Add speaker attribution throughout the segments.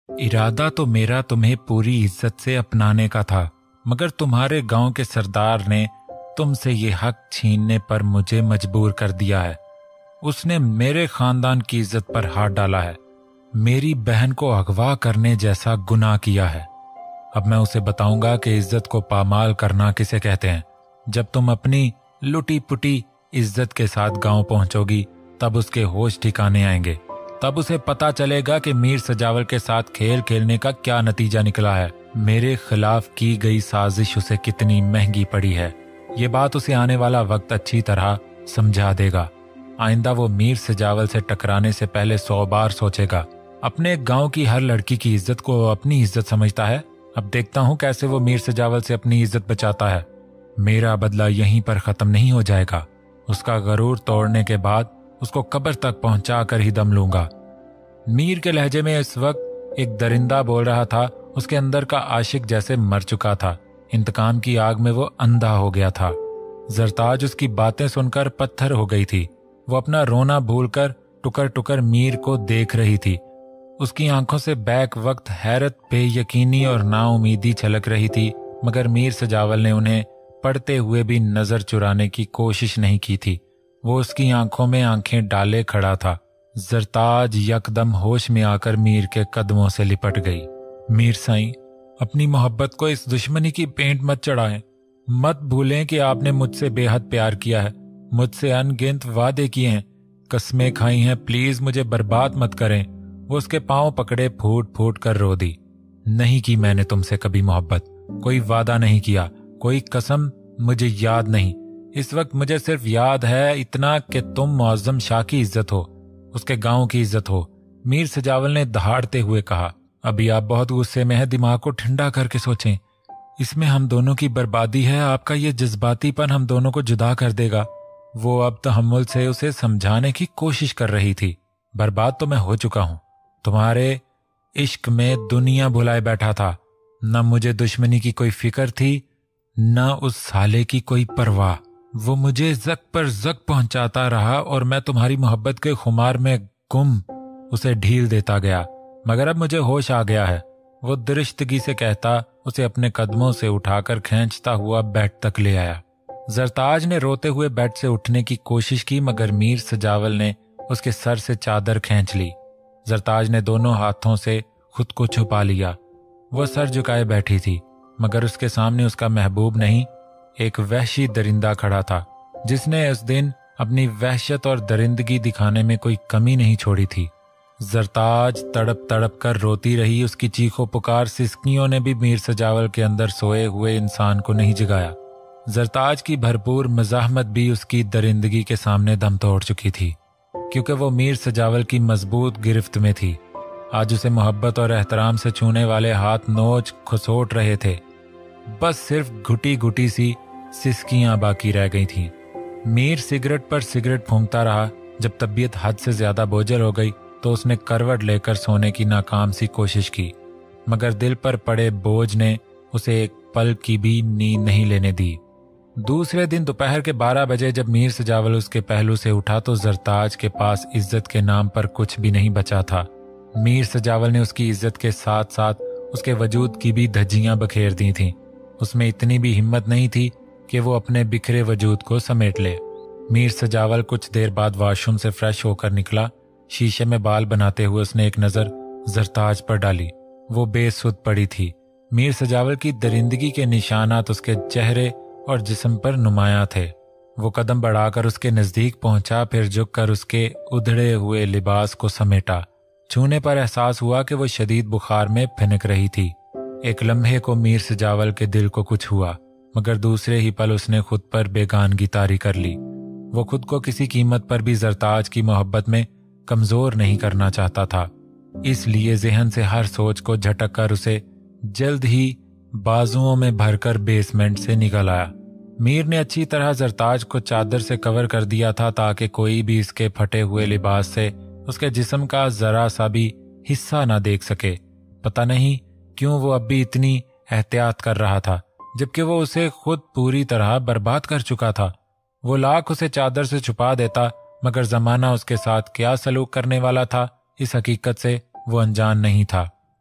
Speaker 1: इरादा तो मेरा तुम्हें पूरी इज्जत से अपनाने का था, मगर तुम्हारे गांव के सरदार ने तुमसे ये हक छीनने पर मुझे मजबूर कर दिया है। उसने मेरे खानदान की इज्जत पर हाथ डाला है, मेरी बहन को अगवा करने जैसा गुनाह किया है। अब मैं उसे बताऊंगा कि इज्जत को पामाल करना किसे कहते हैं। जब तुम अपनी लुटी पुटी इज्जत के साथ गांव पहुंचोगी तब उसके होश ठिकाने आएंगे। तब उसे पता चलेगा कि मीर सजावल के साथ खेल खेलने का क्या नतीजा निकला है। मेरे खिलाफ की गई साजिश उसे कितनी महंगी पड़ी है, ये बात उसे आने वाला वक्त अच्छी तरह समझा देगा। आइंदा वो मीर सजावल से टकराने से पहले 100 बार सोचेगा। अपने गांव की हर लड़की की इज्जत को अपनी इज्जत समझता है। अब देखता हूं कैसे वो मीर सजावल से अपनी इज्जत बचाता है। मेरा बदला यहीं पर खत्म नहीं हो जाएगा। उसका गरूर तोड़ने के बाद उसको कब्र तक पहुंचा कर ही दम लूंगा। मीर के लहजे में इस वक्त एक दरिंदा बोल रहा था। उसके अंदर का आशिक जैसे मर चुका था। इंतकाम की आग में वो अंधा हो गया था। जरताज उसकी बातें सुनकर पत्थर हो गई थी। वो अपना रोना भूलकर टुकर टुकर मीर को देख रही थी। उसकी आंखों से बैक वक्त हैरत, बेयकीनी और नाउमीदी छलक रही थी, मगर मीर सजावल ने उन्हें पढ़ते हुए भी नजर चुराने की कोशिश नहीं की थी। वो उसकी आंखों में आंखें डाले खड़ा था। जरताज यकदम होश में आकर मीर के कदमों से लिपट गई। मीर साईं, अपनी मोहब्बत को इस दुश्मनी की पेंट मत चढ़ाएं। मत भूलें कि आपने मुझसे बेहद प्यार किया है, मुझसे अनगिनत वादे किए हैं, कस्में खाई हैं। प्लीज मुझे बर्बाद मत करें। वो उसके पांव पकड़े फूट फूट कर रो दी। नहीं की मैंने तुमसे कभी मोहब्बत, कोई वादा नहीं किया, कोई कसम मुझे याद नहीं। इस वक्त मुझे सिर्फ याद है इतना कि तुम मुअज्जम शाह की इज्जत हो, उसके गांव की इज्जत हो। मीर सजावल ने दहाड़ते हुए कहा, अभी आप बहुत गुस्से में हैं, दिमाग को ठंडा करके सोचें। इसमें हम दोनों की बर्बादी है। आपका ये जज्बातीपन हम दोनों को जुदा कर देगा। वो अब तहम्मुल से उसे समझाने की कोशिश कर रही थी। बर्बाद तो मैं हो चुका हूं। तुम्हारे इश्क में दुनिया भुलाए बैठा था। न मुझे दुश्मनी की कोई फिक्र थी, न उस साले की कोई परवाह। वो मुझे जक पर जक पहुंचाता रहा और मैं तुम्हारी मोहब्बत के खुमार में गुम उसे ढील देता गया। मगर अब मुझे होश आ गया है। वो दुरुस्तगी से कहता उसे अपने कदमों से उठाकर खींचता हुआ बेड तक ले आया। जरताज ने रोते हुए बेड से उठने की कोशिश की, मगर मीर सजावल ने उसके सर से चादर खींच ली। जरताज ने दोनों हाथों से खुद को छुपा लिया। वह सर झुकाए बैठी थी, मगर उसके सामने उसका महबूब नहीं, एक वहशी दरिंदा खड़ा था, जिसने उस दिन अपनी वहशत और दरिंदगी दिखाने में कोई कमी नहीं छोड़ी थी। जरताज तड़प तड़प कर रोती रही। उसकी चीखों पुकार सिसकियों ने भी मीर सजावल के अंदर सोए हुए इंसान को नहीं जगाया। जरताज की भरपूर मज़ाहमत भी उसकी दरिंदगी के सामने दम तोड़ चुकी थी, क्योंकि वो मीर सजावल की मजबूत गिरफ्त में थी। आज उसे मोहब्बत और एहतराम से छूने वाले हाथ नोच खसोट रहे थे। बस सिर्फ घुटी घुटी सी सिसकियां बाकी रह गई थीं। मीर सिगरेट पर सिगरेट फूंकता रहा। जब तबीयत हद से ज्यादा बोझल हो गई तो उसने करवट लेकर सोने की नाकाम सी कोशिश की, मगर दिल पर पड़े बोझ ने उसे एक पल की भी नींद नहीं लेने दी। दूसरे दिन दोपहर के 12 बजे जब मीर सजावल उसके पहलू से उठा तो जरताज के पास इज्जत के नाम पर कुछ भी नहीं बचा था। मीर सजावल ने उसकी इज्जत के साथ साथ उसके वजूद की भी धज्जियां बखेर दी थीं। उसमें इतनी भी हिम्मत नहीं थी कि वो अपने बिखरे वजूद को समेट ले। मीर सजावल कुछ देर बाद वॉशरूम से फ्रेश होकर निकला। शीशे में बाल बनाते हुए उसने एक नजर जरताज पर डाली। वो बेसुध पड़ी थी। मीर सजावल की दरिंदगी के निशानात उसके चेहरे और जिस्म पर नुमायां थे। वो कदम बढ़ाकर उसके नजदीक पहुंचा, फिर झुककर उसके उधड़े हुए लिबास को समेटा। छूने पर एहसास हुआ कि वो शदीद बुखार में फिनक रही थी। एक लम्हे को मीर सजावल के दिल को कुछ हुआ, मगर दूसरे ही पल उसने खुद पर बेगानगी तारी कर ली। वो खुद को किसी कीमत पर भी जरताज की मोहब्बत में कमजोर नहीं करना चाहता था। इसलिए जहन से हर सोच को झटक कर उसे जल्द ही बाजुओं में भरकर बेसमेंट से निकल आया। मीर ने अच्छी तरह जरताज को चादर से कवर कर दिया था ताकि कोई भी इसके फटे हुए लिबास से उसके जिस्म का जरा सा भी हिस्सा ना देख सके। पता नहीं क्यों वो अब भी इतनी एहतियात कर रहा था, जबकि वो उसे खुद पूरी तरह बर्बाद कर चुका था। वो लाख उसे चादर से छुपा देता, मगर जमाना उसके साथ क्या सलूक करने वाला था, इस हकीकत से वो अनजान नहीं था।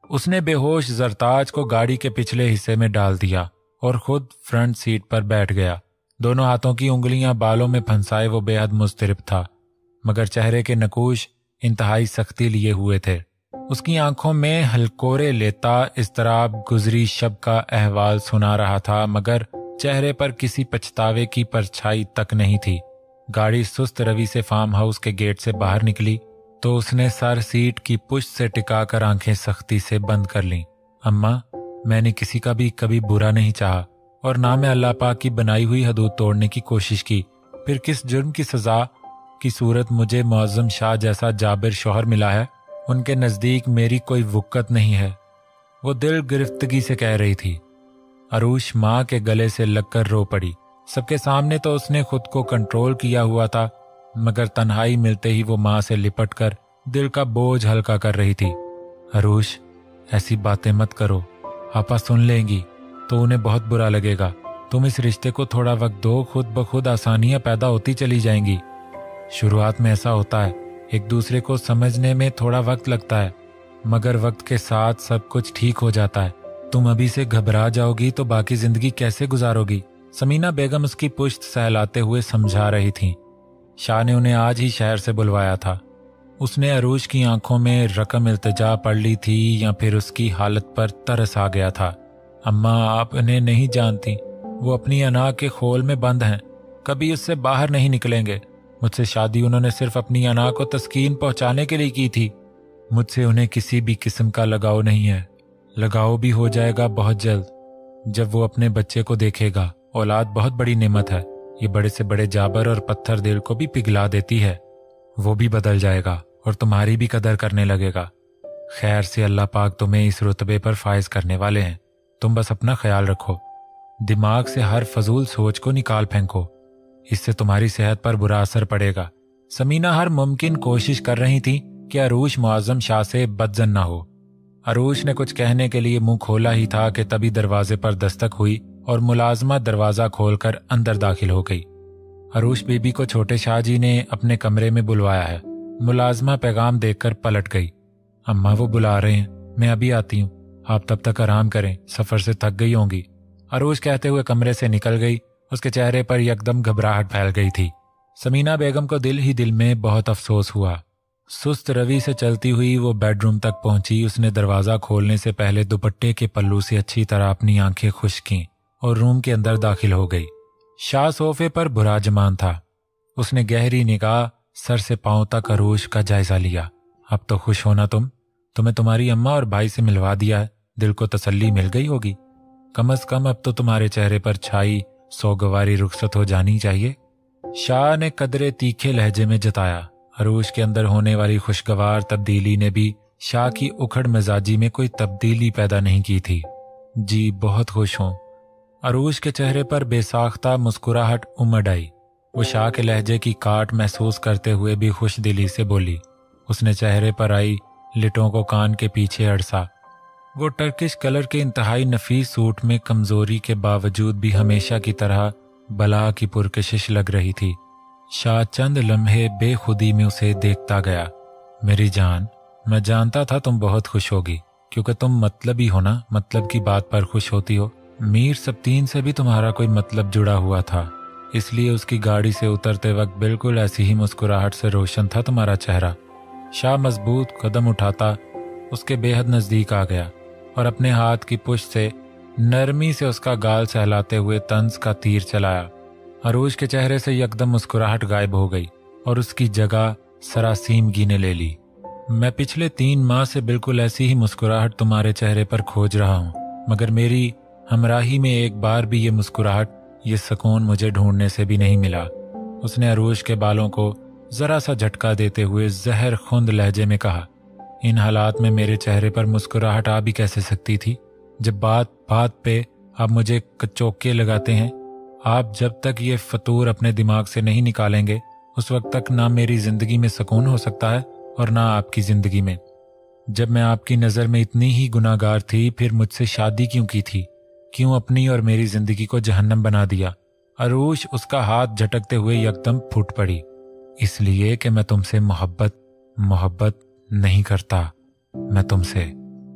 Speaker 1: اس نے بے ہوش زرتاج کو گاڑی کے پچھلے حصے میں ڈال دیا اور خود فرنٹ سیٹ پر بیٹھ گیا۔ دونوں ہاتھوں کی انگلیاں بالوں میں پھنسائے وہ بے حد مضطرب تھا، مگر چہرے کے نقوش انتہائی سختی لیے ہوئے تھے۔ اس کی آنکھوں میں ہلکورے لیتا اضطراب گزری شب کا احوال سنا رہا تھا، مگر چہرے پر کسی پچھتاوے کی پرچھائی تک نہیں تھی۔ گاڑی سست روی سے فارم ہاؤس کے گیٹ سے باہر نکلی تو اس نے سر سیٹ کی پشت سے ٹکا کر آنکھیں سختی سے بند کر لیں۔ اماں، میں نے کسی کا بھی کبھی برا نہیں چاہا، اور نہ میں اللہ پاک کی بنائی ہوئی حدود توڑنے کی کوشش کی۔ پھر کس جرم کی سزا کی صورت مجھے معظم شاہ جیسا جابر شوہر ملا ہے؟ ان کے نزدیک میری کوئی وقت نہیں ہے، وہ دل گرفتگی سے کہہ رہی تھی۔ عروش ماں کے گلے سے لگ کر رو پڑی۔ سب کے سامنے تو اس نے خود کو کنٹرول کیا ہوا تھا، مگر تنہائی ملتے ہی وہ ماں سے لپٹ کر دل کا بوجھ ہلکا کر رہی تھی۔ عروش، ایسی باتیں مت کرو، آپا سن لیں گی تو انہیں بہت برا لگے گا۔ تم اس رشتے کو تھوڑا وقت دو، خود بخود آسانیاں پیدا ہوتی چلی جائیں گی۔ شروعات میں ایسا ہوتا ہے، ایک دوسرے کو سمجھنے میں تھوڑا وقت لگتا ہے، مگر وقت کے ساتھ سب کچھ ٹھیک ہو جاتا ہے۔ تم ابھی سے گھبرا جاؤ گی تو باقی زندگی کیسے گزارو گی؟ سمینہ بیگم اس کی پشت سہلاتے ہوئے سمجھا رہی تھیں۔ شاہ نے انہیں آج ہی شہر سے بلوایا تھا۔ اس نے عروش کی آنکھوں میں رقم التجا پڑھ لی تھی یا پھر اس کی حالت پر ترس آ گیا تھا۔ اماں، آپ انہیں نہیں جانتی، وہ اپنی انا کے خول میں بند ہیں، کبھی اس سے باہر نہیں نکلیں گے۔ مجھ سے شادی انہوں نے صرف اپنی انا کو تسکین پہنچانے کے لیے کی تھی۔ مجھ سے انہیں کسی بھی قسم کا لگاؤ نہیں ہے۔ لگاؤ بھی ہو جائے گا بہت جلد، جب وہ اپنے بچے کو دیکھے گا۔ اولاد بہت بڑی نعمت ہے، یہ بڑے سے بڑے جابر اور پتھر دل کو بھی پگھلا دیتی ہے۔ وہ بھی بدل جائے گا اور تمہاری بھی قدر کرنے لگے گا۔ خیر سے اللہ پاک تمہیں اس رتبے پر فائز کرنے والے ہیں۔ تم بس اپنا خیال رکھو، دماغ سے ہر فضول سوچ کو نکال پھینکو، اس سے تمہاری صحت پر برا اثر پڑے گا۔ سمینہ ہر ممکن کوشش کر رہی تھی کہ عروش معظم شاہ سے بدظن نہ ہو۔ عروش نے کچھ کہنے کے لیے منہ کھولا ہی تھا کہ تبھی دروازے پر دستک ہوئی اور ملازمہ دروازہ کھول کر اندر داخل ہو گئی۔ عروش بی بی کو چھوٹے شاہ جی نے اپنے کمرے میں بلوایا ہے۔ ملازمہ پیغام دیکھ کر پلٹ گئی۔ اماں، وہ بلا رہے ہیں، میں ابھی آتی ہوں، آپ تب تک آرام کریں، سفر سے تھک گئی ہوں گی۔ عروش کہتے ہوئے کمرے سے نکل گئی۔ اس کے چہرے پر یکدم گھبراہٹ پھیل گئی تھی۔ سمینہ بیگم کو دل ہی دل میں بہت افسوس ہوا۔ سست روی سے چلتی ہوئی وہ بیڈ روم تک پہنچی۔ اس نے دروازہ کھولنے سے پہلے دوپٹے کے پلو سے اچھی طرح اپنی آنکھیں خشک کیں اور روم کے اندر داخل ہو گئی۔ شاہ صوفے پر براجمان تھا۔ اس نے گہری نگاہ سر سے پاؤں تک عروش کا جائزہ لیا۔ اب تو خوش ہونا تمہیں تمہاری اماں اور بھائی سے ملوا دیا ہے، دل کو تسلی مل گئی ہوگی۔ کم از کم اب تو تمہارے چہرے پر چھائی سوگواری رخصت ہو جانی چاہیے، شاہ نے قدرے تیکھے لہجے میں جتایا۔ عروش کے اندر ہونے والی خوشگوار تبدیلی نے بھی شاہ کی اکھڑ مزاجی میں کوئی تبدیلی پیدا نہیں کی تھی۔ جی بہت خوش ہوں۔ عروش کے چہرے پر بے ساختہ مسکراہٹ امڈ آئی۔ وہ شاہ کے لہجے کی کاٹ محسوس کرتے ہوئے بھی خوش دلی سے بولی۔ اس نے چہرے پر آئی لٹوں کو کان کے پیچھے اڑسا۔ وہ ٹرکش کلر کے انتہائی نفیس سوٹ میں کمزوری کے باوجود بھی ہمیشہ کی طرح بلا کی پرکشش لگ رہی تھی۔ شاہ چند لمحے بے خودی میں اسے دیکھتا گیا۔ میری جان، میں جانتا تھا تم بہت خوش ہوگی، کیونکہ تم مطلبی ہو نا، مطلب کی بات پر خوش ہوتی ہو۔ میر سبتین سے بھی تمہارا کوئی مطلب جڑا ہوا تھا، اس لیے اس کی گاڑی سے اترتے وقت بالکل ایسی ہی مسکراہٹ سے روشن تھا تمہارا چہرہ۔ شاہ مضبوط قدم اٹھاتا اس کے بے حد نزدیک آ گیا اور اپنے ہاتھ کی پشت سے نرمی سے اس کا گال سہلاتے ہوئے طنز کا تیر چلایا۔ عروش کے چہرے سے یکدم مسکراہٹ غائب ہو گئی اور اس کی جگہ سراسیمگی نے لے لی۔ میں پچھلے 3 ماہ سے بالکل ایسی ہی مسکراہٹ تمہارے چہرے پر کھوج رہا ہوں، مگر میری ہمراہی میں ایک بار بھی یہ مسکراہٹ، یہ سکون مجھے ڈھونڈنے سے بھی نہیں ملا۔ اس نے عروش کے بالوں کو ذرا سا جھٹکا دیتے ہوئے زہر خوند لہجے میں کہا، ان حالات میں میرے چہرے پر مسکراہٹ آ بھی کیسے سکتی تھی؟ جب بات بات پہ آپ مجھے کچوکے لگاتے ہیں، آپ جب تک یہ فطور اپنے دماغ سے نہیں نکالیں گے، اس وقت تک نہ میری زندگی میں سکون ہو سکتا ہے اور نہ آپ کی زندگی میں۔ جب میں آپ کی نظر میں اتنی ہی گناہ گار تھی، پھر مجھ سے شادی کیوں کی تھی؟ کیوں اپنی اور میری زندگی کو جہنم بنا دیا؟ عروش اس کا ہاتھ جھٹکتے ہوئے یکدم پھوٹ پڑی۔ اس لیے کہ میں تم سے محبت نہیں کرتا، میں تم سے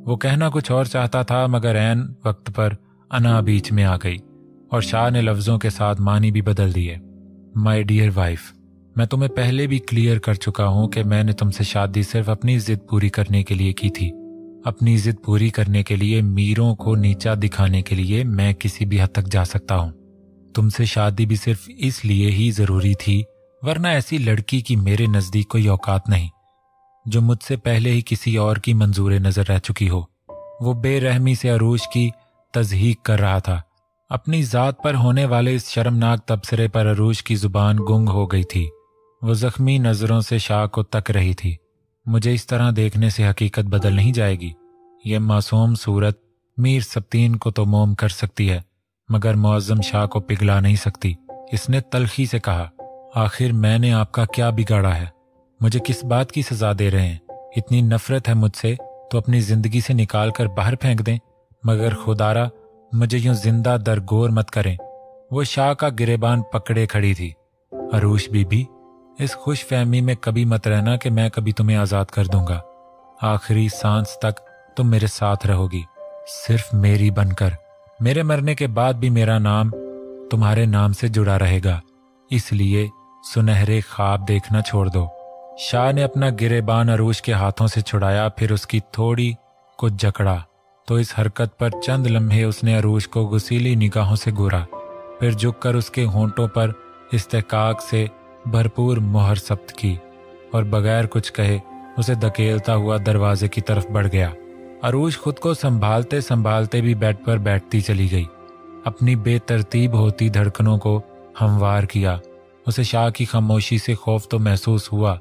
Speaker 1: वो कहना कुछ और चाहता था मगर ऐन वक्त पर अना बीच में आ गई और शाह ने लफ्जों के साथ मानी भी बदल दिए। माय डियर वाइफ, मैं तुम्हें पहले भी क्लियर कर चुका हूं कि मैंने तुमसे शादी सिर्फ अपनी जिद पूरी करने के लिए की थी। अपनी जिद पूरी करने के लिए, मीरों को नीचा दिखाने के लिए मैं किसी भी हद तक जा सकता हूं। तुमसे शादी भी सिर्फ इसलिए ही जरूरी थी, वरना ऐसी लड़की की मेरे नजदीक कोई औकात नहीं जो मुझसे पहले ही किसी और की मंजूर नजर रह चुकी हो। वो बेरहमी से अरूज की तज़हीक कर रहा था। अपनी जात पर होने वाले इस शर्मनाक तबसरे पर अरूज की जुबान गुंग हो गई थी। वो जख्मी नजरों से शाह को तक रही थी। मुझे इस तरह देखने से हकीकत बदल नहीं जाएगी। यह मासूम सूरत मीर सब्तीन को तो मोम कर सकती है मगर मुअज्जम शाह को पिघला नहीं सकती। इसने तलखी से कहा, आखिर मैंने आपका क्या बिगाड़ा है? मुझे किस बात की सजा दे रहे हैं? इतनी नफरत है मुझसे तो अपनी जिंदगी से निकाल कर बाहर फेंक दें, मगर खुदारा मुझे यूं जिंदा दरगोर मत करें। वो शाह का गिरेबान पकड़े खड़ी थी। अरूश बीबी, इस खुश फहमी में कभी मत रहना कि मैं कभी तुम्हें आजाद कर दूंगा। आखिरी सांस तक तुम मेरे साथ रहोगी, सिर्फ मेरी बनकर। मेरे मरने के बाद भी मेरा नाम तुम्हारे नाम से जुड़ा रहेगा, इसलिए सुनहरे ख्वाब देखना छोड़ दो। शाह ने अपना गिरेबान अरूश के हाथों से छुड़ाया, फिर उसकी थोड़ी को जकड़ा तो इस हरकत पर चंद लम्हे उसने अरूश को गुसीली निगाहों से घूरा, फिर झुककर उसके होंठों पर इस्तेकाक से भरपूर मोहर सब्त की और बगैर कुछ कहे उसे धकेलता हुआ दरवाजे की तरफ बढ़ गया। अरूज खुद को संभालते संभालते भी बेड पर बैठती चली गई। अपनी बेतरतीब होती धड़कनों को हमवार किया। उसे शाह की खामोशी से खौफ तो महसूस हुआ,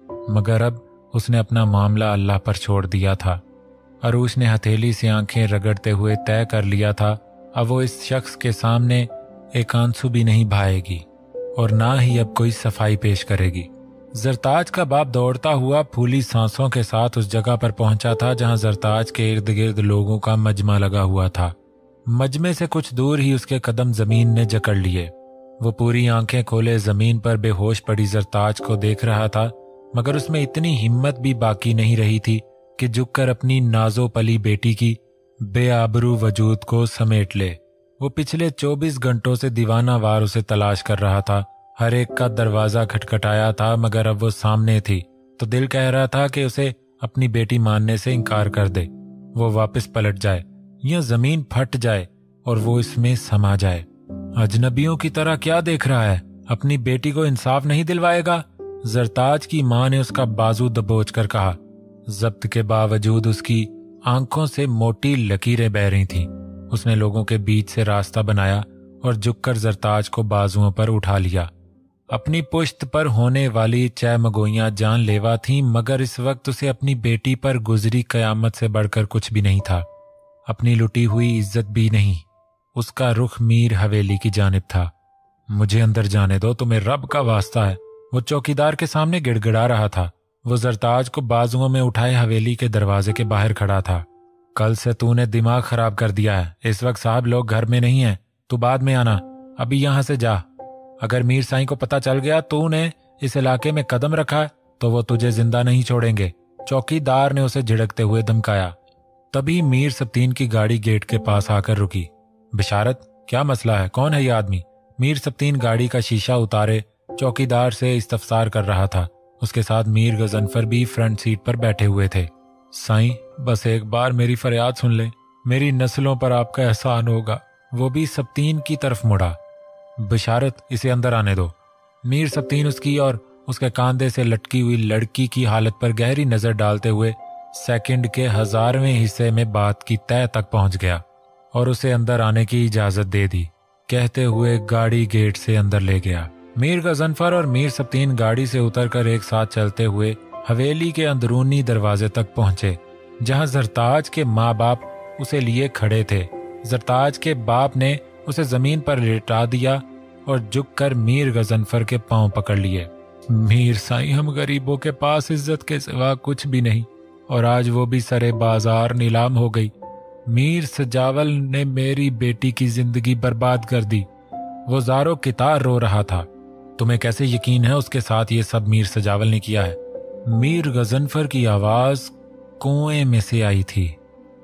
Speaker 1: मगर अब उसने अपना मामला अल्लाह पर छोड़ दिया था। अरूज ने हथेली से आंखें रगड़ते हुए तय कर लिया था, अब वो इस शख्स के सामने एक आंसू भी नहीं बहाएगी और ना ही अब कोई सफाई पेश करेगी। जरताज का बाप दौड़ता हुआ फूली सांसों के साथ उस जगह पर पहुंचा था जहां जरताज के इर्द गिर्द लोगों का मजमा लगा हुआ था। मजमे से कुछ दूर ही उसके कदम जमीन ने जकड़ लिए। वो पूरी आंखें खोले जमीन पर बेहोश पड़ी जरताज को देख रहा था, मगर उसमें इतनी हिम्मत भी बाकी नहीं रही थी कि झुककर अपनी नाजो पली बेटी की बेआबरू वजूद को समेट ले। वो पिछले 24 घंटों से दीवाना वार उसे तलाश कर रहा था। हर एक का दरवाजा खटखटाया था, मगर अब वो सामने थी तो दिल कह रहा था कि उसे अपनी बेटी मानने से इनकार कर दे। वो वापस पलट जाए या जमीन फट जाए और वो इसमें समा जाए। अजनबियों की तरह क्या देख रहा है? अपनी बेटी को इंसाफ नहीं दिलवाएगा? जरताज की मां ने उसका बाजू दबोच कर कहा। जब्त के बावजूद उसकी आंखों से मोटी लकीरें बह रही थीं। उसने लोगों के बीच से रास्ता बनाया और झुककर जरताज को बाजुओं पर उठा लिया। अपनी पुश्त पर होने वाली चैमगोइयां जानलेवा थीं, मगर इस वक्त उसे अपनी बेटी पर गुजरी कयामत से बढ़कर कुछ भी नहीं था। अपनी लुटी हुई इज्जत भी नहीं। उसका रुख मीर हवेली की जानिब था। मुझे अंदर जाने दो, तुम्हें रब का वास्ता है, वो चौकीदार के सामने गिड़गिड़ा रहा था। वो जरताज को बाजुओं में उठाए हवेली के दरवाजे के बाहर खड़ा था। कल से तूने दिमाग खराब कर दिया है। इस वक्त साहब लोग घर में नहीं है, तू बाद में आना, अभी यहां से जा। अगर मीर साईं को पता चल गया तूने इस इलाके में कदम रखा तो वो तुझे जिंदा नहीं छोड़ेंगे। चौकीदार ने उसे झिड़कते हुए धमकाया। तभी मीर सब्तीन की गाड़ी गेट के पास आकर रुकी। बिशारत, क्या मसला है? कौन है ये आदमी? मीर सब्तीन गाड़ी का शीशा उतारे चौकीदार से इस्तफसार कर रहा था। उसके साथ मीर गजनफर भी फ्रंट सीट पर बैठे हुए थे। साईं, बस एक बार मेरी फरियाद सुन ले, मेरी नस्लों पर आपका एहसान होगा। वो भी सब्तीन की तरफ मुड़ा। बिशारत, इसे अंदर आने दो। मीर सब्तीन उसकी और उसके कांधे से लटकी हुई लड़की की हालत पर गहरी नजर डालते हुए सेकंड के 1000वें हिस्से में बात की तह तक पहुंच गया और उसे अंदर आने की इजाजत दे दी। कहते हुए गाड़ी गेट से अंदर ले गया। मीर गजनफर और मीर सब्तीन गाड़ी से उतरकर एक साथ चलते हुए हवेली के अंदरूनी दरवाजे तक पहुंचे, जहां जरताज के माँ बाप उसे लिए खड़े थे। जरताज के बाप ने उसे जमीन पर लेटा दिया और झुककर मीर गजनफर के पांव पकड़ लिए। मीर साईं, हम गरीबों के पास इज्जत के सिवा कुछ भी नहीं, और आज वो भी सरे बाजार नीलाम हो गई। मीर सजावल ने मेरी बेटी की जिंदगी बर्बाद कर दी। वो ज़ारो कितार रो रहा था। तुम्हें कैसे यकीन है उसके साथ ये सब मीर सजावल ने किया है? मीर गजनफर की आवाज कुएं में से आई थी।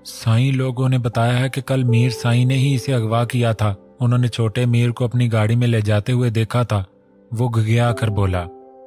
Speaker 1: साईं लोगों ने बताया है कि कल मीर साईं ने ही इसे अगवा किया था। उन्होंने छोटे मीर को अपनी गाड़ी में ले जाते हुए देखा था। वो घुघिया कर बोला,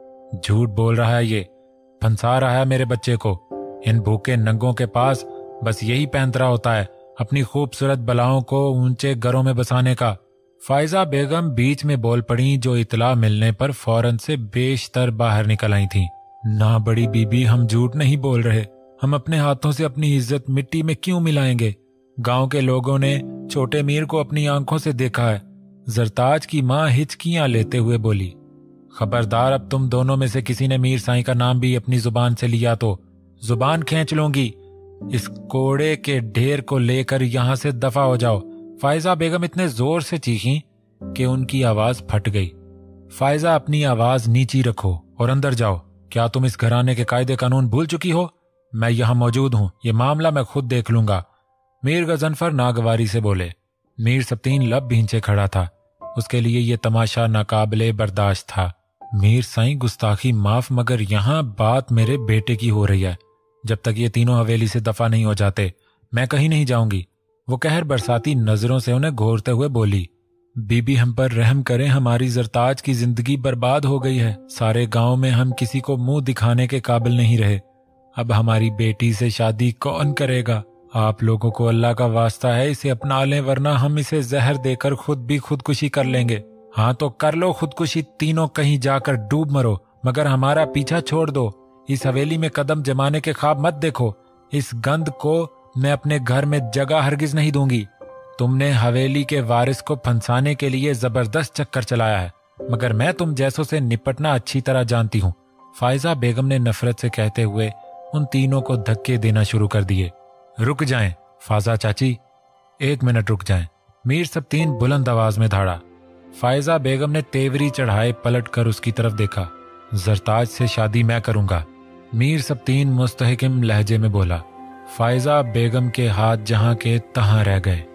Speaker 1: झूठ बोल रहा है, ये फंसा रहा है मेरे बच्चे को। इन भूखे नंगों के पास बस यही पैंतरा होता है, अपनी खूबसूरत बलाओं को ऊंचे घरों में बसाने का। फायजा बेगम बीच में बोल पड़ी, जो इतला मिलने पर फौरन से बेशतर बाहर निकल आई थी। ना बड़ी बीबी, हम झूठ नहीं बोल रहे। हम अपने हाथों से अपनी इज्जत मिट्टी में क्यों मिलाएंगे? गांव के लोगों ने छोटे मीर को अपनी आंखों से देखा है। जरताज की मां हिचकियां लेते हुए बोली, खबरदार, अब तुम दोनों में से किसी ने मीर साईं का नाम भी अपनी जुबान से लिया तो जुबान खींच लूंगी। इस कोड़े के ढेर को लेकर यहां से दफा हो जाओ। फायजा बेगम इतने जोर से चीखी कि उनकी आवाज फट गई। फायजा, अपनी आवाज नीची रखो और अंदर जाओ। क्या तुम इस घराने के कायदे कानून भूल चुकी हो? मैं यहां मौजूद हूं, ये मामला मैं खुद देख लूंगा। मीर गजनफर नागवारी से बोले। मीर सब्तीन लब भींचे खड़ा था। उसके लिए ये तमाशा नाकाबिले बर्दाश्त था। मीर साईं, गुस्ताखी माफ, मगर यहाँ बात मेरे बेटे की हो रही है। जब तक ये तीनों हवेली से दफा नहीं हो जाते मैं कहीं नहीं जाऊंगी। वो कहर बरसाती नजरों से उन्हें घूरते हुए बोली, बीबी हम पर रहम करें, हमारी जरताज की जिंदगी बर्बाद हो गई है। सारे गांव में हम किसी को मुंह दिखाने के काबिल नहीं रहे। अब हमारी बेटी से शादी कौन करेगा? आप लोगों को अल्लाह का वास्ता है, इसे अपना लें, वरना हम इसे जहर देकर खुद भी खुदकुशी कर लेंगे। हाँ तो कर लो खुदकुशी, तीनों कहीं जाकर डूब मरो, मगर हमारा पीछा छोड़ दो। इस हवेली में कदम जमाने के ख्वाब मत देखो। इस गंद को मैं अपने घर में जगह हरगिज नहीं दूंगी। तुमने हवेली के वारिस को फंसाने के लिए जबरदस्त चक्कर चलाया है, मगर मैं तुम जैसों से निपटना अच्छी तरह जानती हूँ। फायजा बेगम ने नफरत से कहते हुए उन तीनों को धक्के देना शुरू कर दिए। रुक जाएं फायजा चाची, 1 मिनट रुक जाएं। मीर सब्तीन बुलंद आवाज में धाड़ा। फायजा बेगम ने तेवरी चढ़ाए पलट कर उसकी तरफ देखा। जरताज से शादी मैं करूंगा, मीर सब्तीन मुस्तहकिम लहजे में बोला। फायजा बेगम के हाथ जहां के तहां रह गए।